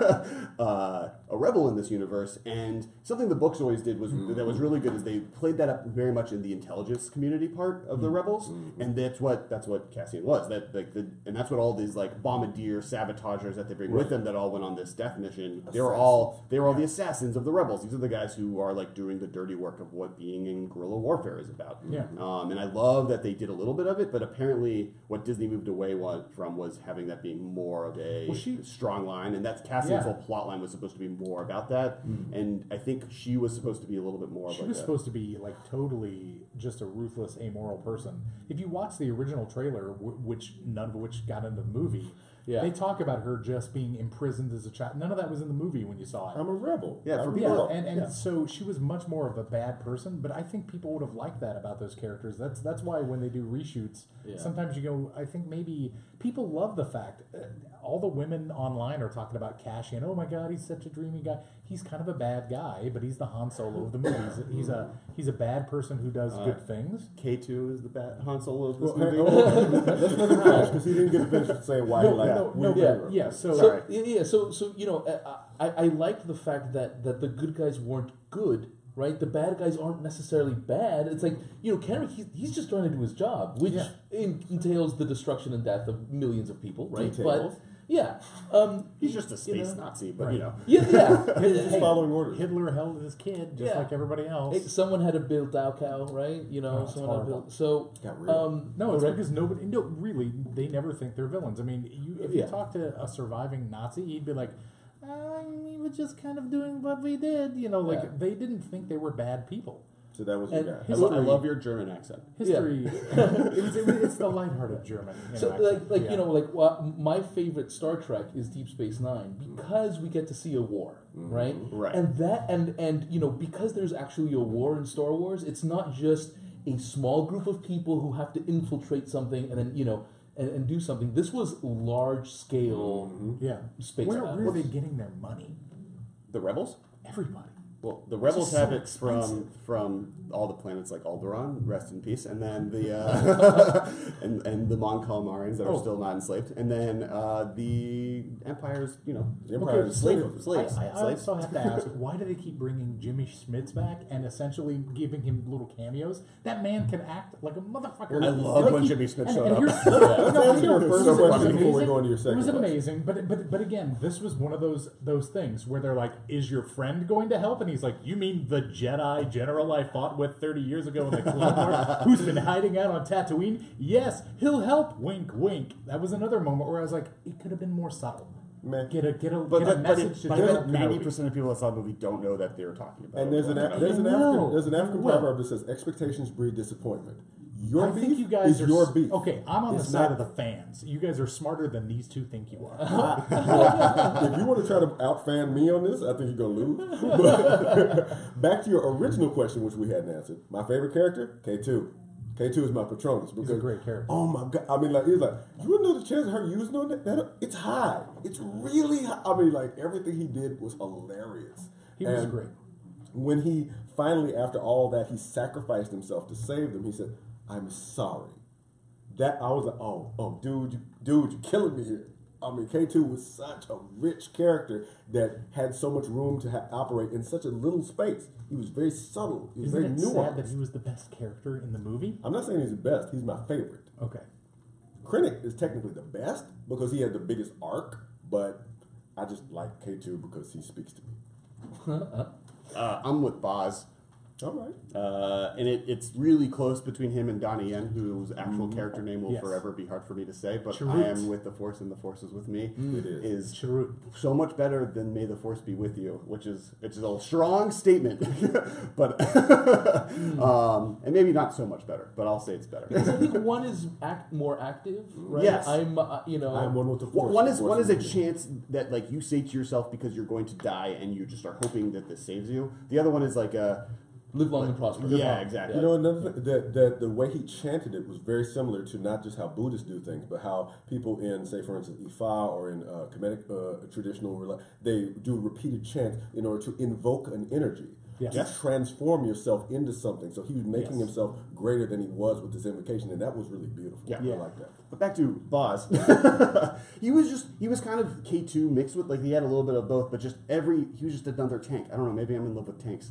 uh, a rebel in this universe. And something the books always did was that was really good is they played that up very much in the intelligence community part of the rebels, and that's what that's what Cassian was. That like the and that's what all these like bombardier sabotagers that they bring with them that all went on this death mission. They were all they were all the assassins of the rebels. These are the guys who are like doing the dirty work of what being in guerrilla warfare is about. Yeah. Um, and I love that they did a little bit of it, but apparently what Disney moved away wa- from was having that being more of a Well, she- strong line, and that's Cassian's Yeah. whole plot line was supposed to be more about that, and I think she was supposed to be a little bit more She of like was a, supposed to be like totally just a ruthless, amoral person. If you watch the original trailer, w- which none of which got into the movie, Yeah. they talk about her just being imprisoned as a child. None of that was in the movie when you saw it. I'm a rebel. Yeah, for I'm a Yeah, rebel. and, and Yeah. so she was much more of a bad person, but I think people would have liked that about those characters. That's that's why when they do reshoots, Yeah. sometimes you go, I think maybe people love the fact uh, all the women online are talking about Cassian. Oh my God, he's such a dreamy guy. He's kind of a bad guy, but he's the Han Solo of the movies. He's a he's a bad person who does good things. K two is the bad Han Solo of this Well, movie. hey, oh, let's let him finish because he didn't get to finish saying why he No, liked no, we no, were. yeah, so, So Sorry. yeah, yeah, so so you know, I, I I liked the fact that that the good guys weren't good, right? The bad guys aren't necessarily bad. It's like you know, Kenrick, he's, he's just trying to do his job, which Yeah. in, entails the destruction and death of millions of people, right? Details. But yeah, um, He's just a space you know, Nazi, but Right. you know. yeah, yeah. Just Hey, following orders. Hitler held his kid just Yeah. like everybody else. hey, someone had to build Dachau, right? You know, Oh, it's someone had to horrible. build. So Got real. um, No, it's right. because nobody. No, really, they never think they're villains. I mean, you, if you Yeah. talk to a surviving Nazi, he'd be like, uh, "We were just kind of doing what we did." You know, like Yeah. they didn't think they were bad people. So that was And your guy. I, lo- I History- love your German accent. History. it was, it was, it's the lighthearted German. You know, So accent. like like Yeah. you know like well, my favorite Star Trek is Deep Space Nine because we get to see a war, right? Right. And that and and you know because there's actually a war in Star Wars, it's not just a small group of people who have to infiltrate something and then you know and, and do something. This was large scale yeah. space Where, battle. where are they getting their money? The rebels? Everybody. Well, the rebels so have it expensive. from from all the planets like Alderaan, rest in peace, and then the uh, and and the Mon Calamarians that are Oh. still not enslaved, and then uh, the Empire's, you know, The Empire Okay, is slave slave. slaves. I, I slaves. also have to ask, why do they keep bringing Jimmy Schmidt's back and essentially giving him little cameos? That man can act like a motherfucker. I love Like when he- Jimmy Schmidt and- showed and up. here's- Let's no, answer your it first was question before we amazing. go into your It second was question. amazing, but but but again, this was one of those those things where they're like, "Is your friend going to help?" And he's like, "You mean the Jedi general I fought with thirty years ago in the Clone Wars, who's been hiding out on Tatooine? Yes, he'll help." Wink, wink. That was another moment where I was like, it could have been more subtle. Man. Get a get a But, get a but, but, message it, to but General ninety Kenobi. percent of people that saw the movie don't know that they were talking about. And there's an Obi-Wan there's an They African will. there's an African They will. proverb that says expectations breed disappointment. Your I beef think you guys is are your s- beef. Okay, I'm on It's the side not- of the fans. You guys are smarter than these two think you are. If you want to try to outfan me on this, I think you're gonna lose. But back to your original question, which we hadn't answered. My favorite character, K two. K two is my Patronus because He's a great character. Oh my god! I mean, like it's like you wouldn't know the chance of her using on that, that. It's high. It's really high. I mean, like everything he did was hilarious. He was And great. When he finally, after all that, he sacrificed himself to save them. He said, "I'm sorry." That I was like, "Oh, oh, dude, you, dude, you're killing me here." I mean, K two was such a rich character that had so much room to ha- operate in such a little space. He was very subtle. He was Isn't very it nuanced. sad that he was the best character in the movie? I'm not saying he's the best. He's my favorite. Okay. Krennic is technically the best because he had the biggest arc, but I just like K two because he speaks to me. Uh, I'm with Boz. All right. Uh, and it, it's really close between him and Donnie Yen, whose actual character name will Yes. forever be hard for me to say, but Chirrut. I am with the Force and the Force is with me. It is. Chirrut. So much better than May the Force be with you, which is which is a strong statement, but um, and maybe not so much better, but I'll say it's better. Because I think one is act more active, right? Yes. I'm, uh, you know, I'm one with the Well, force. one The is Force one is a with me. chance that like you say to yourself because you're going to die and you just are hoping that this saves you. The other one is like a live long and prosper. yeah, exactly. You know, another thing, that, that the way he chanted it was very similar to not just how Buddhists do things, but how people in, say, for instance, Ifa or in uh, Kemetic uh, traditional, reli- they do repeated chants in order to invoke an energy. Yes. To transform yourself into something. So he was making Yes. himself greater than he was with this invocation, and that was really beautiful. Yeah. I Yeah. like that. But back to Boz. he was just he was kind of K two mixed with like he had a little bit of both, but just every he was just another tank. I don't know, maybe I'm in love with tanks.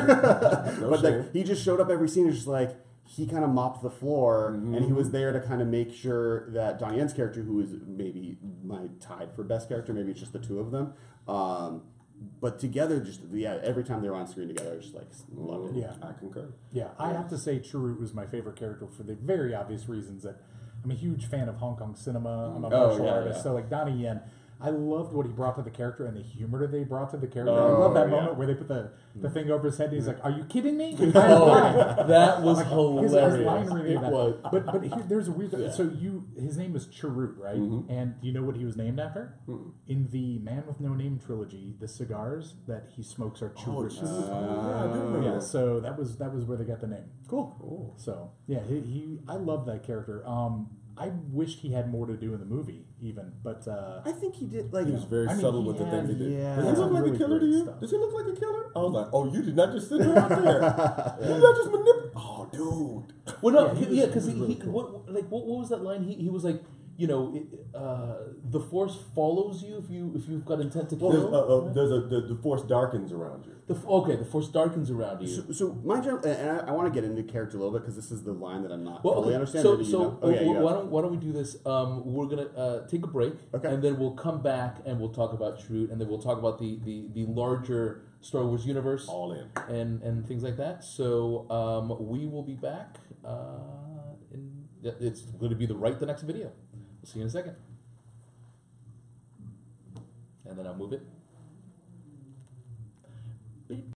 No but shame. like he just showed up every scene and just like he kind of mopped the floor and he was there to kind of make sure that Donnie Yen's character, who is maybe my tied for best character, maybe it's just the two of them. Um, but together, just yeah, every time they were on screen together, I just like loved it. Yeah. I concur. Yeah, I have to say Chirrut was my favorite character for the very obvious reasons that I'm a huge fan of Hong Kong cinema. I'm a Oh, martial yeah, artist, yeah. so like Donnie Yen, I loved what he brought to the character and the humor that they brought to the character. I Oh, love that yeah. moment where they put the, the thing over his head and he's like, "Are you kidding me?" Oh, that was Like, his, hilarious. his line reading It that. was. But but here, there's a weird. Yeah. So you, his name is Chirrut, right? Mhm. And do you know what he was named after? In the Man with No Name trilogy, the cigars that he smokes are Oh, Chirruts. Jesus. yeah, I do remember yeah, that. so that was that was where they got the name. Cool. Cool. So yeah, he, he I love that character. Um, I wished he had more to do in the movie, even. But uh, I think he did like He was very I mean, subtle he with the had- things he did. yeah. Does he Some look like really a killer to great you? stuff. Does he look like a killer? I was like, oh, you did not just sit him out there. You did not just manipulate. Oh, dude. Well, no, Yeah, he he- was- yeah, because he he, was he, really cool. what, like, what, what was that line? He, he was like, you know, it, uh, the force follows you if you if you've got intent to kill. There's, uh, uh, there's a the, the force darkens around you. the, f- okay, the force darkens around you. So, so my general, and I, I want to get into character a little bit because this is the line that I'm not Well, fully okay, understand. so, Maybe you so know. Oh, yeah, w- you why go. don't why don't we do this? Um, we're gonna uh, take a break, Okay. and then we'll come back and we'll talk about Chirrut, and then we'll talk about the, the, the larger Star Wars universe All in. and and things like that. So um, we will be back. Uh, in, it's going to be the right the next video. We'll see you in a second, and then I'll move it.